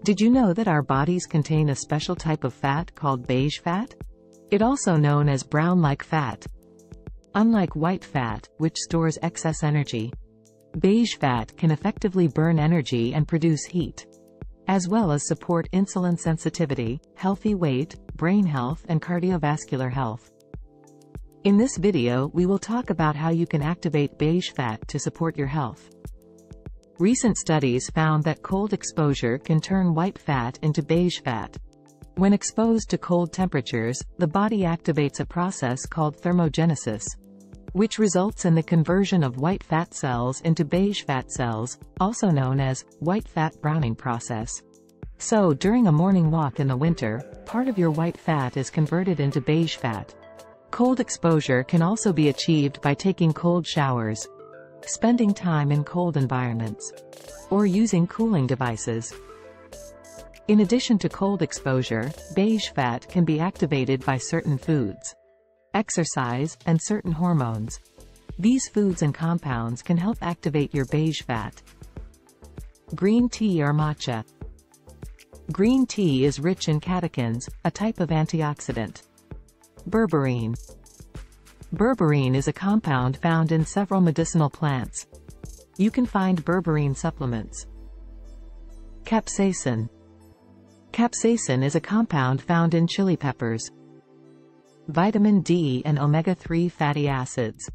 Did you know that our bodies contain a special type of fat called beige fat? It also known as brown-like fat. Unlike white fat, which stores excess energy, beige fat can effectively burn energy and produce heat, as well as support insulin sensitivity, healthy weight, brain health, and cardiovascular health. In this video, we will talk about how you can activate beige fat to support your health. Recent studies found that cold exposure can turn white fat into beige fat. When exposed to cold temperatures, the body activates a process called thermogenesis, which results in the conversion of white fat cells into beige fat cells, also known as white fat browning process. So, during a morning walk in the winter, part of your white fat is converted into beige fat. Cold exposure can also be achieved by taking cold showers, spending time in cold environments, or using cooling devices. In addition to cold exposure, beige fat can be activated by certain foods, exercise, and certain hormones. These foods and compounds can help activate your beige fat. Green tea or matcha. Green tea is rich in catechins, a type of antioxidant. Berberine. Berberine is a compound found in several medicinal plants. You can find berberine supplements. Capsaicin. Capsaicin is a compound found in chili peppers. Vitamin D and omega-3 fatty acids.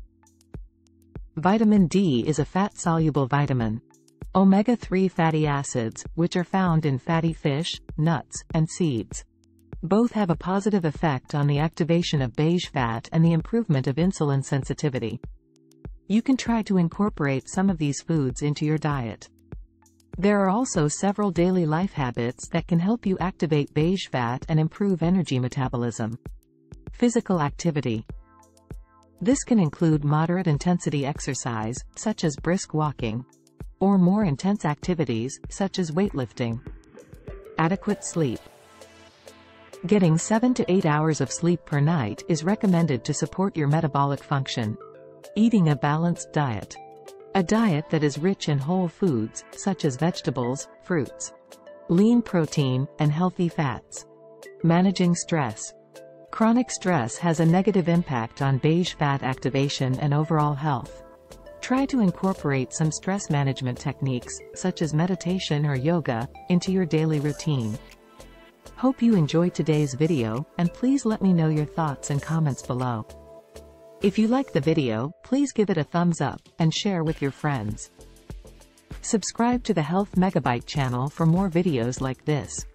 Vitamin D is a fat-soluble vitamin. Omega-3 fatty acids, which are found in fatty fish, nuts, and seeds, both have a positive effect on the activation of beige fat and the improvement of insulin sensitivity. You can try to incorporate some of these foods into your diet. There are also several daily life habits that can help you activate beige fat and improve energy metabolism. Physical activity. This can include moderate intensity exercise, such as brisk walking, or more intense activities, such as weightlifting. Adequate sleep. Getting 7 to 8 hours of sleep per night is recommended to support your metabolic function. Eating a balanced diet. A diet that is rich in whole foods, such as vegetables, fruits, lean protein, and healthy fats. Managing stress. Chronic stress has a negative impact on beige fat activation and overall health. Try to incorporate some stress management techniques, such as meditation or yoga, into your daily routine. Hope you enjoyed today's video, and please let me know your thoughts and comments below. If you like the video, please give it a thumbs up, and share with your friends. Subscribe to the Health Megabyte channel for more videos like this.